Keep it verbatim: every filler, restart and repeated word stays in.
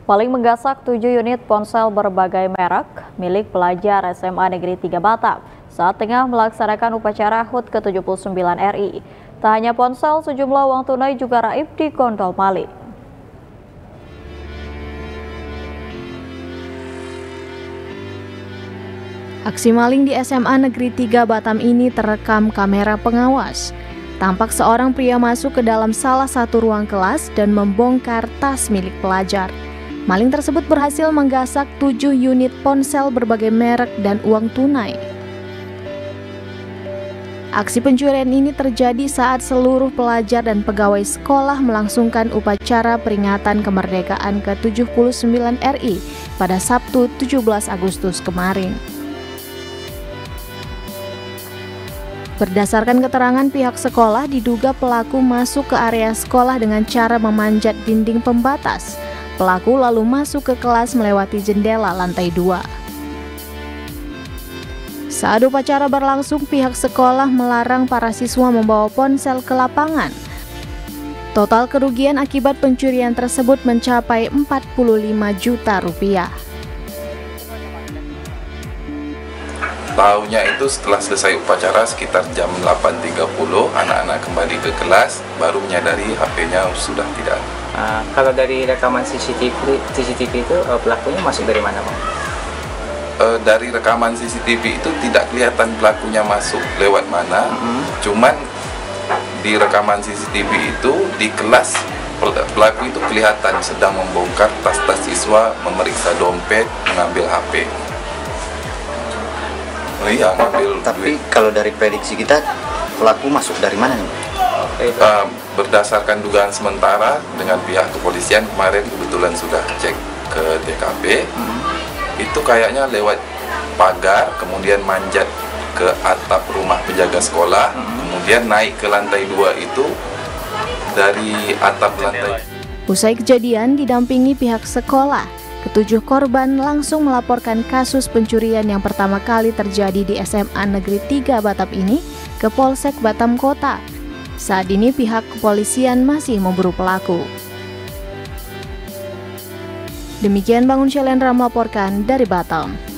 Maling menggasak tujuh unit ponsel berbagai merek milik pelajar S M A Negeri tiga Batam saat tengah melaksanakan upacara H U T ke tujuh puluh sembilan R I. Tak hanya ponsel, sejumlah uang tunai juga raib di gondol maling. Aksi maling di S M A Negeri tiga Batam ini terekam kamera pengawas. Tampak seorang pria masuk ke dalam salah satu ruang kelas dan membongkar tas milik pelajar. Maling tersebut berhasil menggasak tujuh unit ponsel berbagai merek dan uang tunai. Aksi pencurian ini terjadi saat seluruh pelajar dan pegawai sekolah melangsungkan upacara peringatan kemerdekaan ke tujuh puluh sembilan R I pada Sabtu tujuh belas Agustus kemarin. Berdasarkan keterangan pihak sekolah, diduga pelaku masuk ke area sekolah dengan cara memanjat dinding pembatas. Pelaku lalu masuk ke kelas melewati jendela lantai dua. Saat upacara berlangsung, pihak sekolah melarang para siswa membawa ponsel ke lapangan. Total kerugian akibat pencurian tersebut mencapai empat puluh lima juta rupiah. Tahunya itu setelah selesai upacara sekitar jam delapan tiga puluh, anak-anak kembali ke kelas, baru menyadari H P-nya sudah tidak ada. Uh, kalau dari rekaman C C T V, C C T V itu uh, pelakunya masuk dari mana, Bang? Uh, dari rekaman C C T V itu tidak kelihatan pelakunya masuk lewat mana, mm-hmm. Cuman di rekaman C C T V itu di kelas pelaku itu kelihatan sedang membongkar tas-tas siswa, memeriksa dompet, mengambil H P. Oh iya, ngambil. Tapi duit. Kalau dari prediksi kita, pelaku masuk dari mana nih? Uh, berdasarkan dugaan sementara dengan pihak kepolisian kemarin kebetulan sudah cek ke T K P, hmm. Itu kayaknya lewat pagar, kemudian manjat ke atap rumah penjaga sekolah, hmm. Kemudian naik ke lantai dua itu dari atap lantai. Usai kejadian didampingi pihak sekolah, ketujuh korban langsung melaporkan kasus pencurian yang pertama kali terjadi di S M A Negeri tiga Batam ini ke Polsek Batam Kota. Saat ini pihak kepolisian masih memburu pelaku. Demikian Bangun Shalendra melaporkan dari Batam.